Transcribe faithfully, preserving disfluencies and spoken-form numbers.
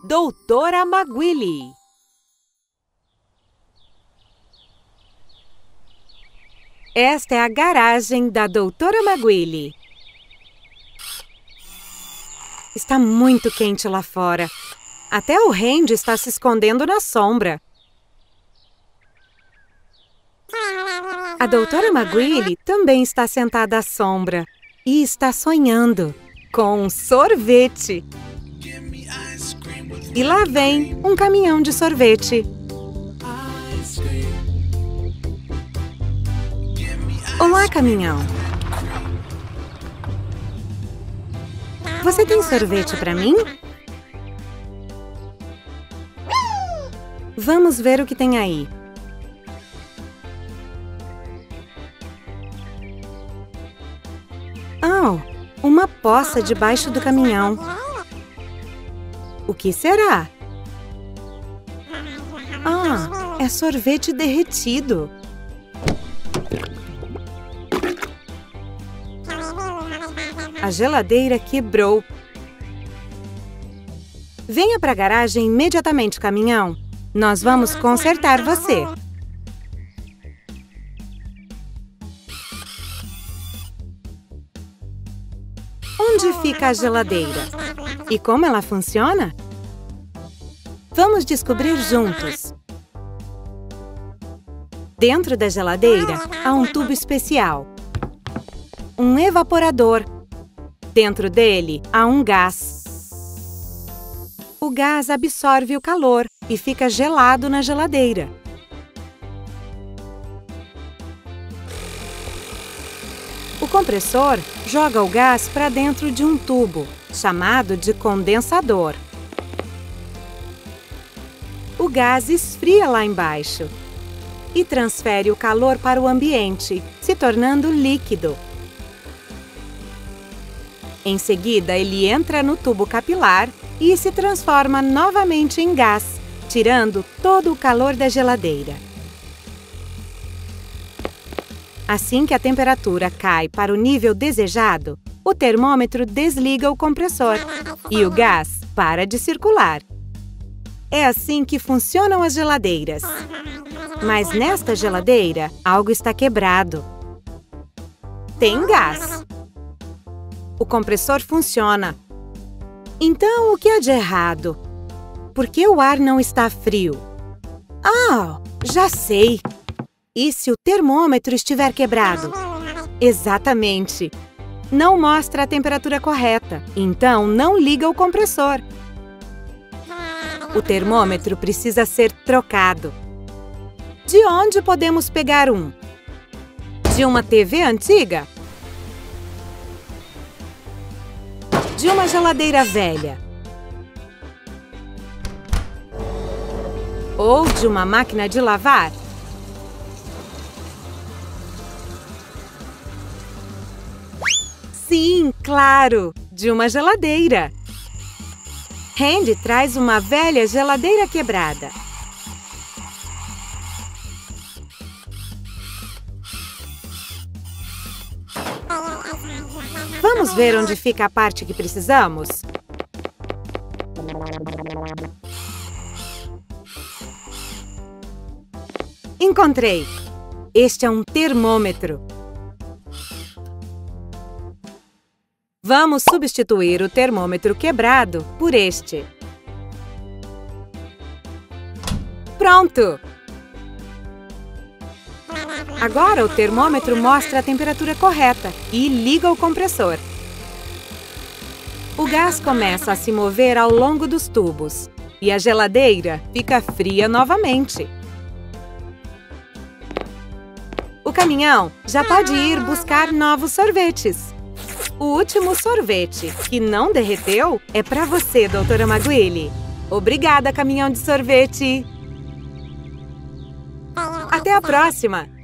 Doutora Maguili. Esta é a garagem da Doutora Maguili. Está muito quente lá fora. Até o Randy está se escondendo na sombra. A Doutora Maguili também está sentada à sombra e está sonhando com um sorvete. E lá vem um caminhão de sorvete. Olá, caminhão. Você tem sorvete para mim? Vamos ver o que tem aí. Oh, uma poça debaixo do caminhão. O que será? Ah, é sorvete derretido. A geladeira quebrou. Venha para a garagem imediatamente, caminhão. Nós vamos consertar você. Onde fica a geladeira? E como ela funciona? Vamos descobrir juntos. Dentro da geladeira há um tubo especial. Um evaporador. Dentro dele há um gás. O gás absorve o calor e fica gelado na geladeira. O compressor joga o gás para dentro de um tubo, chamado de condensador. O gás esfria lá embaixo e transfere o calor para o ambiente, se tornando líquido. Em seguida, ele entra no tubo capilar e se transforma novamente em gás, tirando todo o calor da geladeira. Assim que a temperatura cai para o nível desejado, o termômetro desliga o compressor e o gás para de circular. É assim que funcionam as geladeiras. Mas nesta geladeira, algo está quebrado. Tem gás. O compressor funciona. Então, o que há de errado? Por que o ar não está frio? Ah, já sei! E se o termômetro estiver quebrado? Exatamente! Não mostra a temperatura correta, então não liga o compressor. O termômetro precisa ser trocado. De onde podemos pegar um? De uma T V antiga? De uma geladeira velha? Ou de uma máquina de lavar? Sim, claro! De uma geladeira! Randy traz uma velha geladeira quebrada. Vamos ver onde fica a parte que precisamos? Encontrei! Este é um termômetro. Vamos substituir o termômetro quebrado por este. Pronto! Agora o termômetro mostra a temperatura correta e liga o compressor. O gás começa a se mover ao longo dos tubos e a geladeira fica fria novamente. O caminhão já pode ir buscar novos sorvetes. O último sorvete, que não derreteu, é para você, doutora Maguili. Obrigada, caminhão de sorvete! Até a próxima!